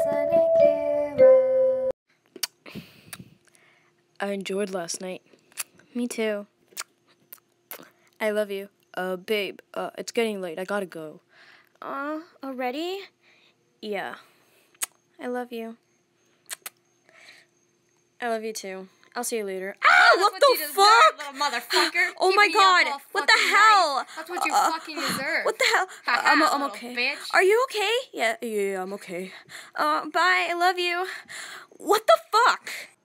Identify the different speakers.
Speaker 1: I enjoyed last night. Me too. I love you. Babe, it's getting late. I gotta go. Already? Yeah. I love you. I love you too. I'll see you later. Ah, what the fuck?
Speaker 2: Little motherfucker.
Speaker 1: Oh my god. What the hell?
Speaker 2: That's what you fucking deserve.
Speaker 1: What the hell? I'm okay.
Speaker 2: Bitch.
Speaker 1: Are you okay? Yeah, I'm okay. Bye. I love you. What the fuck?